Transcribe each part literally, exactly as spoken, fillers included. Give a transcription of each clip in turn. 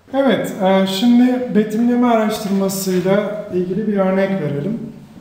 Evet, e, şimdi betimleme araştırmasıyla ilgili bir örnek verelim.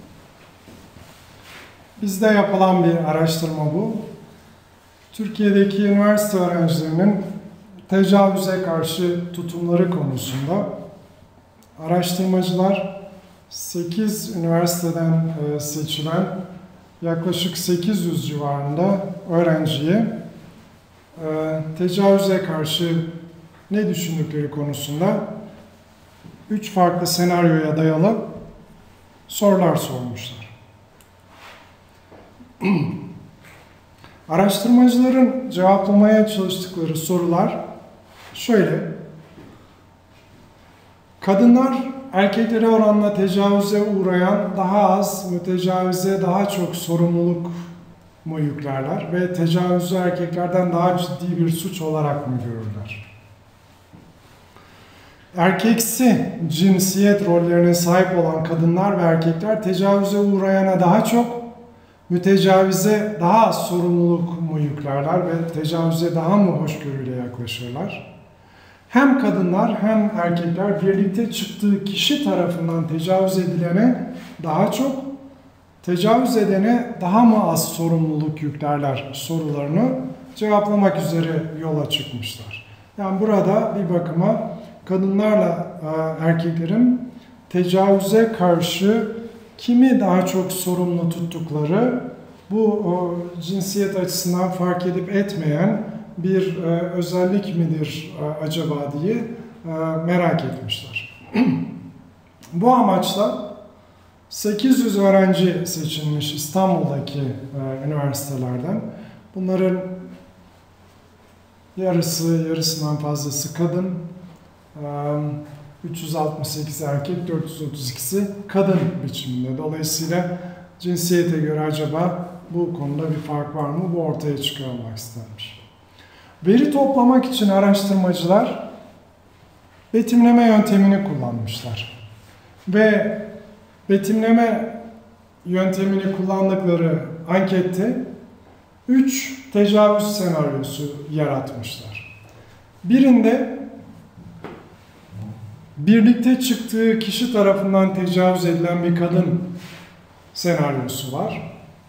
Bizde yapılan bir araştırma bu. Türkiye'deki üniversite öğrencilerinin tecavüze karşı tutumları konusunda araştırmacılar sekiz üniversiteden e, seçilen yaklaşık sekiz yüz civarında öğrenciye e, tecavüze karşı ne düşündükleri konusunda üç farklı senaryoya dayalı sorular sormuşlar. Araştırmacıların cevaplamaya çalıştıkları sorular şöyle: kadınlar erkeklere oranla tecavüze uğrayan daha az, mütecavize daha çok sorumluluk mu yüklerler ve tecavüzü erkeklerden daha ciddi bir suç olarak mı görürler? Erkeksi cinsiyet rollerine sahip olan kadınlar ve erkekler tecavüze uğrayana daha çok, mütecavize daha az sorumluluk mu yüklerler ve tecavüze daha mı hoşgörüyle yaklaşırlar? Hem kadınlar hem erkekler birlikte çıktığı kişi tarafından tecavüz edilene daha çok, tecavüz edene daha mı az sorumluluk yüklerler sorularını cevaplamak üzere yola çıkmışlar. Yani burada bir bakıma kadınlarla erkeklerin tecavüze karşı kimi daha çok sorumlu tuttukları, bu o, cinsiyet açısından fark edip etmeyen bir e, özellik midir e, acaba diye e, merak etmişler. Bu amaçla sekiz yüz öğrenci seçilmiş İstanbul'daki e, üniversitelerden. Bunların yarısı, yarısından fazlası kadın, e, üç yüz altmış sekiz erkek, dört yüz otuz ikisi kadın biçiminde. Dolayısıyla cinsiyete göre acaba bu konuda bir fark var mı? Bu ortaya çıkarılmak istenmiş. Veri toplamak için araştırmacılar betimleme yöntemini kullanmışlar. Ve betimleme yöntemini kullandıkları ankette üç tecavüz senaryosu yaratmışlar. Birinde birlikte çıktığı kişi tarafından tecavüz edilen bir kadın senaryosu var.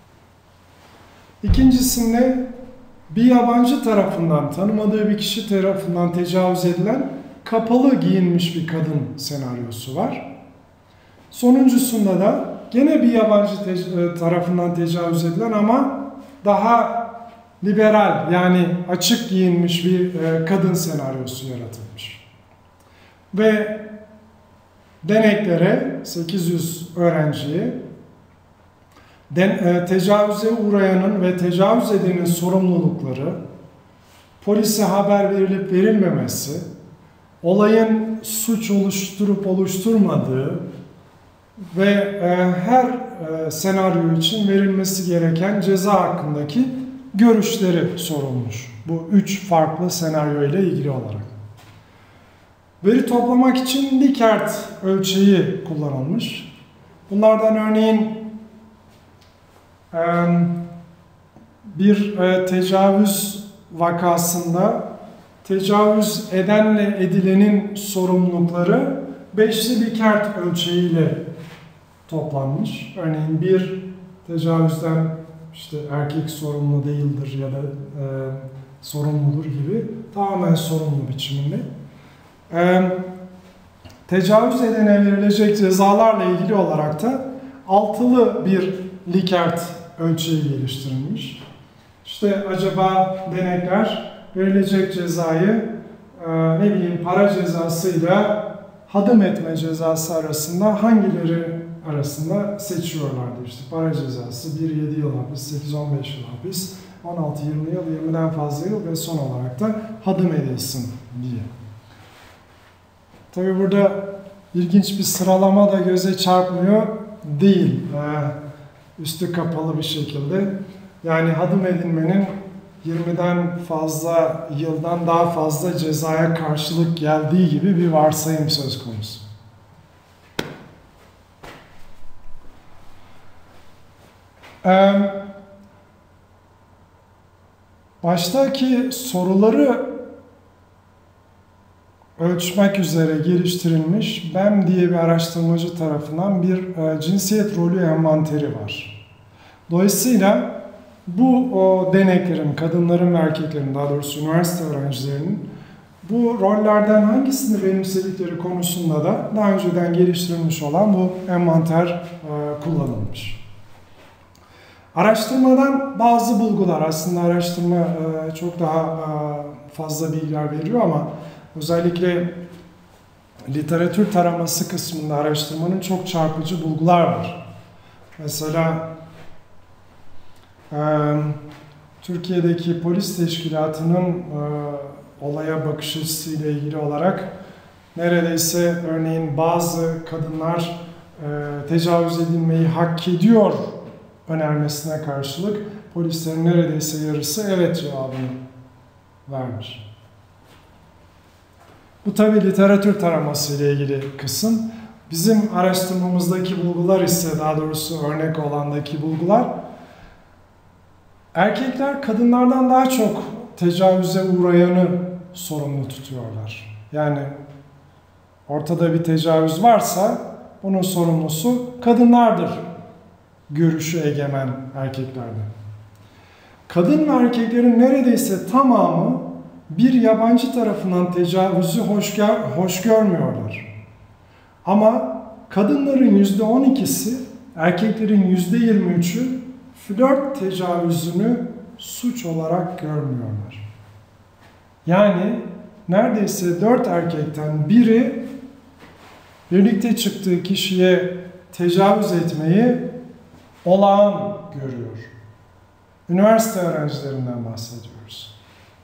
İkincisinde bir yabancı tarafından, tanımadığı bir kişi tarafından tecavüz edilen kapalı giyinmiş bir kadın senaryosu var. Sonuncusunda da gene bir yabancı te- tarafından tecavüz edilen ama daha liberal, yani açık giyinmiş bir kadın senaryosu yaratılmış. Ve deneklere, sekiz yüz öğrenciye den, e, tecavüze uğrayanın ve tecavüz edenin sorumlulukları, polise haber verilip verilmemesi, olayın suç oluşturup oluşturmadığı ve e, her e, senaryo için verilmesi gereken ceza hakkındaki görüşleri sorulmuş. Bu üç farklı senaryo ile ilgili olarak. Veri toplamak için Likert ölçeği kullanılmış. Bunlardan örneğin bir tecavüz vakasında tecavüz edenle edilenin sorumlulukları beşli Likert ölçeğiyle toplanmış. Örneğin bir tecavüzden işte erkek sorumlu değildir ya da e, sorumludur gibi tamamen sorumlu biçiminde. Ee, tecavüz edene verilecek cezalarla ilgili olarak da altılı bir Likert ölçeği geliştirilmiş. İşte acaba denekler verilecek cezayı e, ne bileyim para cezasıyla hadım etme cezası arasında hangileri arasında seçiyorlardı? İşte para cezası bir yedi yıl hapis, sekiz on beş yıl hapis, on altı yirmi yıl, yirmiden fazla yıl ve son olarak da hadım edilsin diye. Tabi burada ilginç bir sıralama da göze çarpmıyor değil. Ee, üstü kapalı bir şekilde. Yani hadım edilmenin yirmiden fazla yıldan daha fazla cezaya karşılık geldiği gibi bir varsayım söz konusu. Ee, baştaki soruları ölçmek üzere geliştirilmiş B E M diye bir araştırmacı tarafından bir e, cinsiyet rolü envanteri var. Dolayısıyla bu o deneklerin, kadınların ve erkeklerin, daha doğrusu üniversite öğrencilerinin bu rollerden hangisini benimsedikleri konusunda da daha önceden geliştirilmiş olan bu envanter e, kullanılmış. Araştırmadan bazı bulgular, aslında araştırma e, çok daha e, fazla bilgiler veriyor ama özellikle literatür taraması kısmında araştırmanın çok çarpıcı bulgular var. Mesela e, Türkiye'deki polis teşkilatının e, olaya bakış açısıyla ilgili olarak neredeyse örneğin bazı kadınlar e, tecavüz edilmeyi hak ediyor önermesine karşılık polislerin neredeyse yarısı evet cevabını vermiş. Bu tabi literatür taraması ile ilgili kısım. Bizim araştırmamızdaki bulgular ise, daha doğrusu örnek olandaki bulgular, erkekler kadınlardan daha çok tecavüze uğrayanı sorumlu tutuyorlar. Yani ortada bir tecavüz varsa bunun sorumlusu kadınlardır görüşü egemen erkeklerde. Kadın ve erkeklerin neredeyse tamamı bir yabancı tarafından tecavüzü hoş, gör, hoş görmüyorlar. Ama kadınların yüzde on ikisi, erkeklerin yüzde yirmi üçü flört tecavüzünü suç olarak görmüyorlar. Yani neredeyse dört erkekten biri birlikte çıktığı kişiye tecavüz etmeyi olağan görüyor. Üniversite öğrencilerinden bahsediyoruz.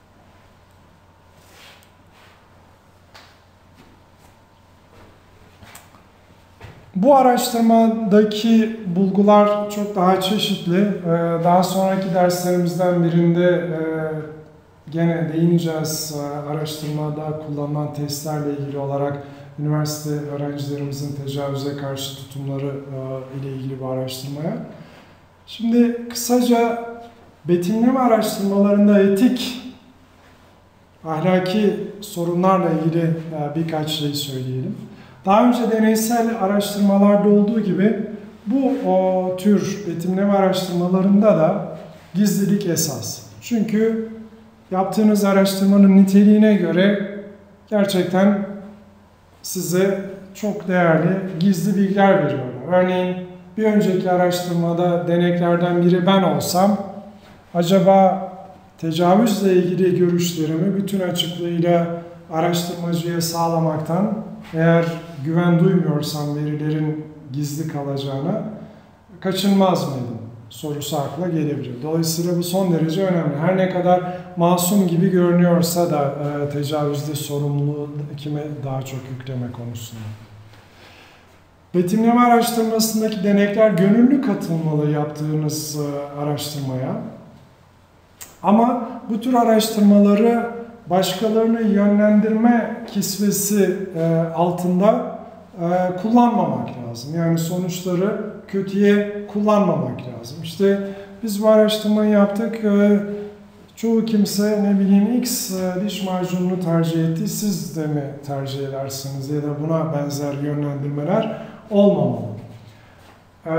Bu araştırmadaki bulgular çok daha çeşitli. Daha sonraki derslerimizden birinde gene değineceğiz araştırmada kullanılan testlerle ilgili olarak üniversite öğrencilerimizin tecavüze karşı tutumları ile ilgili bir araştırmaya. Şimdi kısaca betimleme araştırmalarında etik, ahlaki sorunlarla ilgili birkaç şey söyleyelim. Daha önce deneysel araştırmalarda olduğu gibi bu o tür betimleme araştırmalarında da gizlilik esas. Çünkü yaptığınız araştırmanın niteliğine göre gerçekten size çok değerli gizli bilgiler veriyorlar. Örneğin bir önceki araştırmada deneklerden biri ben olsam, acaba tecavüzle ilgili görüşlerimi bütün açıklığıyla araştırmacıya sağlamaktan, eğer güven duymuyorsam verilerin gizli kalacağına, kaçınmaz mıydım sorusu akla gelebilir. Dolayısıyla bu son derece önemli. Her ne kadar masum gibi görünüyorsa da e, tecavüzde sorumluluğu kime daha çok yükleme konusunda. Betimleme araştırmasındaki denekler gönüllü katılmalı yaptığınız e, araştırmaya. Ama bu tür araştırmaları başkalarını yönlendirme kisvesi e, altında e, kullanmamak lazım. Yani sonuçları kötüye kullanmamak lazım. İşte biz bu araştırmayı yaptık. E, çoğu kimse ne bileyim X e, diş macununu tercih etti. Siz de mi tercih edersiniz ya da buna benzer yönlendirmeler olmamalı. E,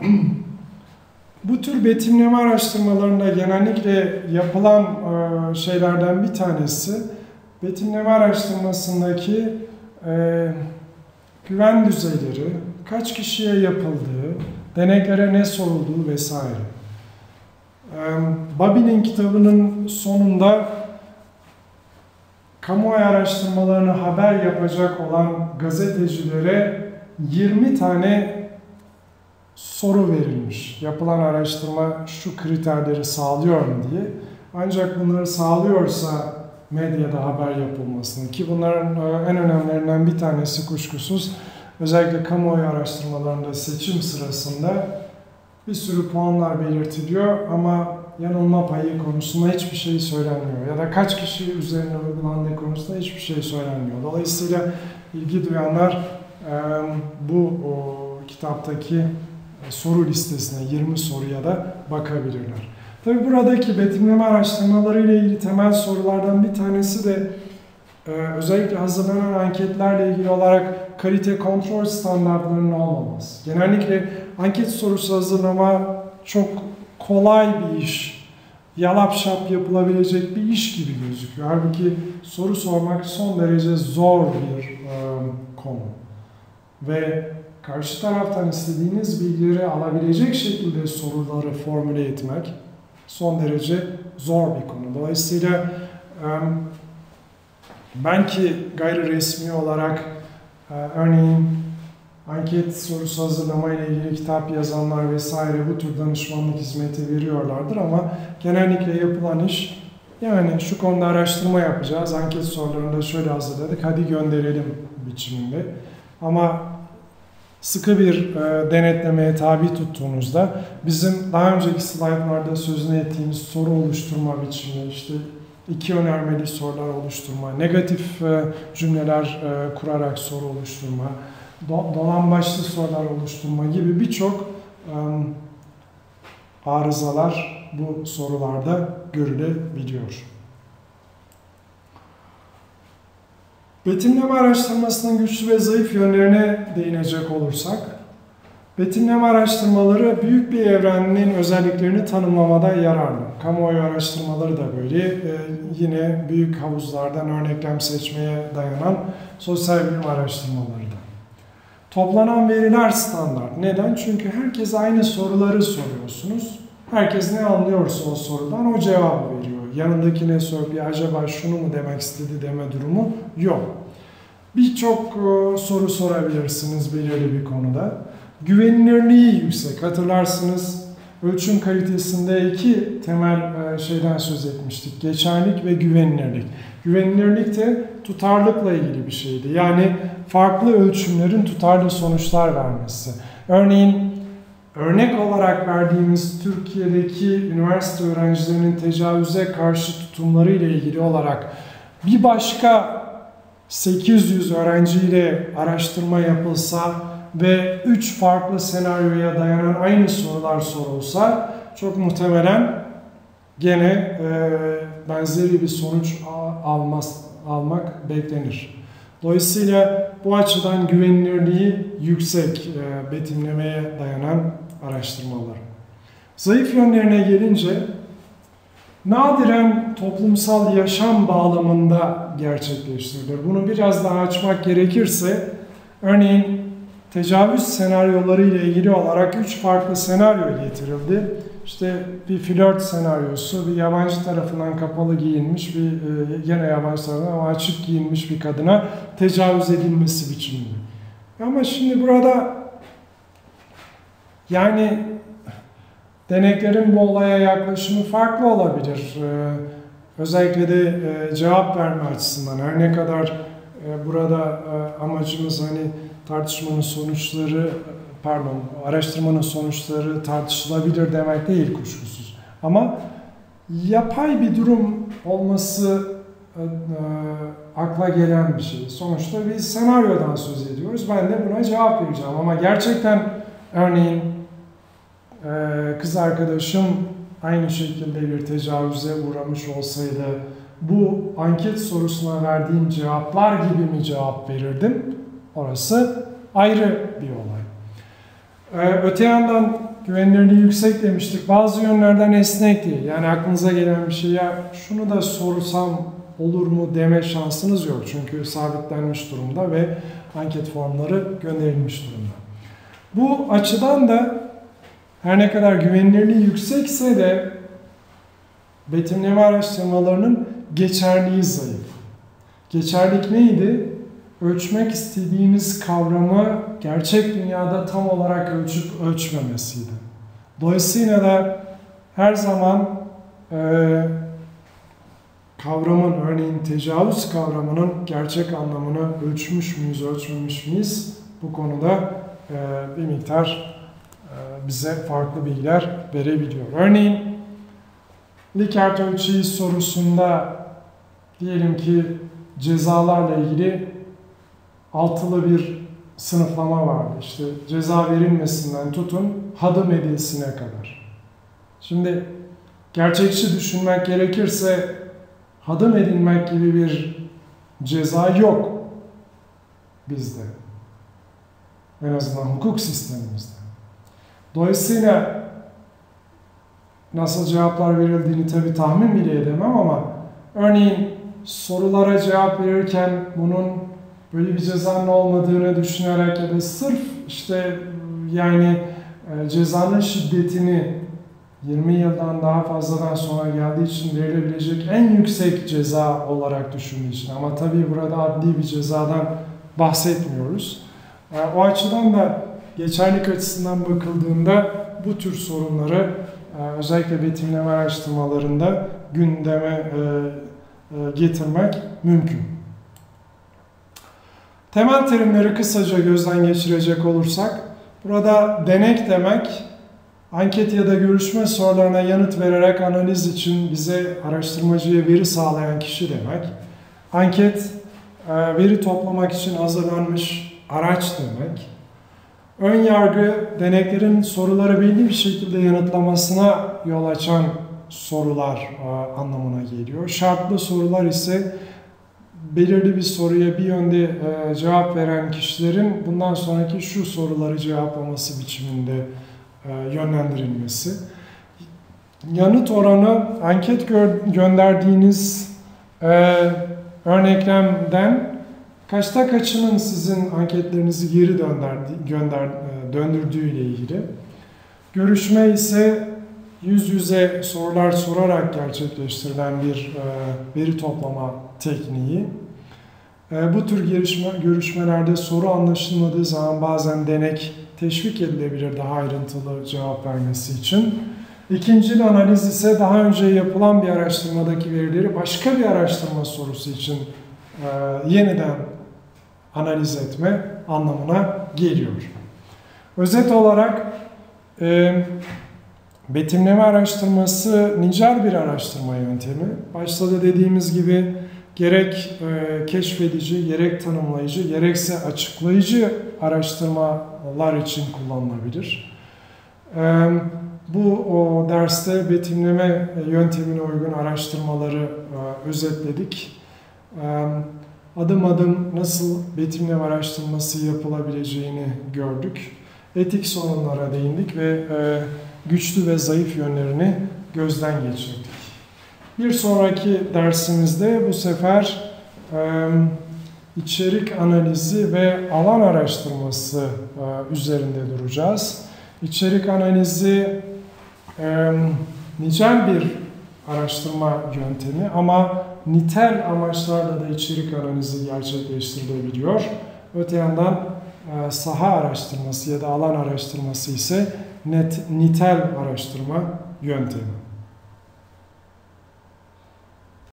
Bu tür betimleme araştırmalarında genellikle yapılan e, şeylerden bir tanesi, betimleme araştırmasındaki e, güven düzeyleri, kaç kişiye yapıldığı, deneklere ne sorulduğu vesaire. E, Babi'nin kitabının sonunda kamuoyu araştırmalarını haber yapacak olan gazetecilere yirmi tane soru verilmiş. Yapılan araştırma şu kriterleri sağlıyor mu diye. Ancak bunları sağlıyorsa medyada haber yapılmasını, ki bunların en önemlilerinden bir tanesi kuşkusuz özellikle kamuoyu araştırmalarında seçim sırasında bir sürü puanlar belirtiliyor ama yanılma payı konusunda hiçbir şey söylenmiyor. Ya da kaç kişi üzerine uygulandığı konusunda hiçbir şey söylenmiyor. Dolayısıyla ilgi duyanlar bu kitaptaki soru listesine, yirmi soruya da bakabilirler. Tabii buradaki betimleme araştırmaları ile ilgili temel sorulardan bir tanesi de e, özellikle hazırlanan anketlerle ilgili olarak kalite kontrol standartlarının olmaması. Genellikle anket sorusu hazırlama çok kolay bir iş, yalap şap yapılabilecek bir iş gibi gözüküyor. Halbuki soru sormak son derece zor bir e, konu. Ve karşı taraftan istediğiniz bilgileri alabilecek şekilde soruları formüle etmek son derece zor bir konu. Dolayısıyla e, ben ki gayri resmi olarak e, örneğin anket sorusu hazırlama ile ilgili kitap yazanlar vesaire bu tür danışmanlık hizmeti veriyorlardır ama genellikle yapılan iş yani şu konuda araştırma yapacağız, anket sorularını da şöyle hazırladık, hadi gönderelim biçiminde. Ama sıkı bir e, denetlemeye tabi tuttuğunuzda bizim daha önceki slaytlarda sözünü ettiğimiz soru oluşturma biçimi, işte iki önermeli sorular oluşturma, negatif e, cümleler e, kurarak soru oluşturma, do, dolambaçlı sorular oluşturma gibi birçok e, arızalar bu sorularda görülebiliyor. Betimleme araştırmasının güçlü ve zayıf yönlerine değinecek olursak, betimleme araştırmaları büyük bir evrenin özelliklerini tanımlamada yararlı. Kamuoyu araştırmaları da böyle. Ee, yine büyük havuzlardan örneklem seçmeye dayanan sosyal bilim araştırmaları da. Toplanan veriler standart. Neden? Çünkü herkes aynı soruları soruyorsunuz. Herkes ne anlıyorsa o sorudan o cevabı veriyor. Yanındakine sorup ya acaba şunu mu demek istedi deme durumu yok. Birçok e, soru sorabilirsiniz belirli bir konuda. Güvenilirliği yüksek. Hatırlarsınız ölçüm kalitesinde iki temel e, şeyden söz etmiştik. Geçerlilik ve güvenilirlik. Güvenilirlik de tutarlılıkla ilgili bir şeydi. Yani farklı ölçümlerin tutarlı sonuçlar vermesi. Örneğin örnek olarak verdiğimiz Türkiye'deki üniversite öğrencilerinin tecavüze karşı tutumları ile ilgili olarak bir başka sekiz yüz öğrenciyle araştırma yapılsa ve üç farklı senaryoya dayanan aynı sorular sorulsa çok muhtemelen gene e, benzeri bir sonuç almaz, almak beklenir. Dolayısıyla bu açıdan güvenilirliği yüksek e, betimlemeye dayanan araştırmalar. Zayıf yönlerine gelince nadiren toplumsal yaşam bağlamında gerçekleştirilir. Bunu biraz daha açmak gerekirse örneğin tecavüz senaryoları ile ilgili olarak üç farklı senaryo getirildi. İşte bir flört senaryosu, bir yabancı tarafından kapalı giyinmiş, bir e, gene yabancı tarafından ama açık giyinmiş bir kadına tecavüz edilmesi biçiminde. Ama şimdi burada yani deneklerin bu olaya yaklaşımı farklı olabilir. Ee, özellikle de e, cevap verme açısından. Her ne kadar e, burada e, amacımız hani tartışmanın sonuçları, pardon, araştırmanın sonuçları tartışılabilir demek değil kuşkusuz. Ama yapay bir durum olması e, e, akla gelen bir şey. Sonuçta bir senaryodan söz ediyoruz. Ben de buna cevap vereceğim. Ama gerçekten örneğin e, kız arkadaşım aynı şekilde bir tecavüze uğramış olsaydı bu anket sorusuna verdiğim cevaplar gibi mi cevap verirdim? Orası ayrı bir olay. Ee, öte yandan güvenilirliği yüksek demiştik. Bazı yönlerden esnek değil. Yani aklınıza gelen bir şey ya şunu da sorsam olur mu deme şansınız yok. Çünkü sabitlenmiş durumda ve anket formları gönderilmiş durumda. Bu açıdan da her ne kadar güvenilirliği yüksekse de betimleme araştırmalarının geçerliği zayıf. Geçerlik neydi? Ölçmek istediğimiz kavramı gerçek dünyada tam olarak ölçüp ölçmemesiydi. Dolayısıyla da her zaman e, kavramın, örneğin tecavüz kavramının gerçek anlamını ölçmüş müyüz, ölçmemiş miyiz? Bu konuda e, bir miktar e, bize farklı bilgiler verebiliyor. Örneğin Likert ölçeği sorusunda diyelim ki cezalarla ilgili altılı bir sınıflama vardı. İşte ceza verilmesinden tutun hadım edilsine kadar. Şimdi gerçekçi düşünmek gerekirse hadım edilmek gibi bir Ceza yok bizde. En azından hukuk sistemimizde. Dolayısıyla nasıl cevaplar verildiğini tabii tahmin bile edemem ama örneğin sorulara cevap verirken bunun böyle bir cezanın olmadığını düşünerek ya da sırf işte yani e, cezanın şiddetini yirmi yıldan daha fazladan sonra geldiği için verilebilecek en yüksek ceza olarak düşündüğü için ama tabii burada adli bir cezadan bahsetmiyoruz. E, o açıdan da geçerlilik açısından bakıldığında bu tür sorunları e, özellikle betimleme araştırmalarında gündeme e, e, getirmek mümkün. Temel terimleri kısaca gözden geçirecek olursak, burada denek demek, anket ya da görüşme sorularına yanıt vererek analiz için bize araştırmacıya veri sağlayan kişi demek. Anket, veri toplamak için hazırlanmış araç demek. Ön yargı, deneklerin soruları belli bir şekilde yanıtlamasına yol açan sorular anlamına geliyor. Şartlı sorular ise belirli bir soruya bir yönde e, cevap veren kişilerin bundan sonraki şu soruları cevaplaması biçiminde e, yönlendirilmesi. Yanıt oranı anket gö gönderdiğiniz e, örneklemden kaçta kaçının sizin anketlerinizi geri dönderdi, gönder, e, döndürdüğü ile ilgili. Görüşme ise yüz yüze sorular sorarak gerçekleştirilen bir e, veri toplama tekniği. E, bu tür görüşme, görüşmelerde soru anlaşılmadığı zaman bazen denek teşvik edilebilir daha ayrıntılı cevap vermesi için. İkincil analiz ise daha önce yapılan bir araştırmadaki verileri başka bir araştırma sorusu için e, yeniden analiz etme anlamına geliyor. Özet olarak e, betimleme araştırması nicel bir araştırma yöntemi. Başta da dediğimiz gibi gerek e, keşfedici, gerek tanımlayıcı, gerekse açıklayıcı araştırmalar için kullanılabilir. E, bu o derste betimleme yöntemine uygun araştırmaları e, özetledik. E, adım adım nasıl betimleme araştırması yapılabileceğini gördük. Etik sorunlara değindik ve e, güçlü ve zayıf yönlerini gözden geçirdik. Bir sonraki dersimizde bu sefer e, içerik analizi ve alan araştırması e, üzerinde duracağız. İçerik analizi e, nicel bir araştırma yöntemi ama nitel amaçlarla da içerik analizi gerçekleştirilebiliyor. Öte yandan e, saha araştırması ya da alan araştırması ise net, nitel araştırma yöntemi.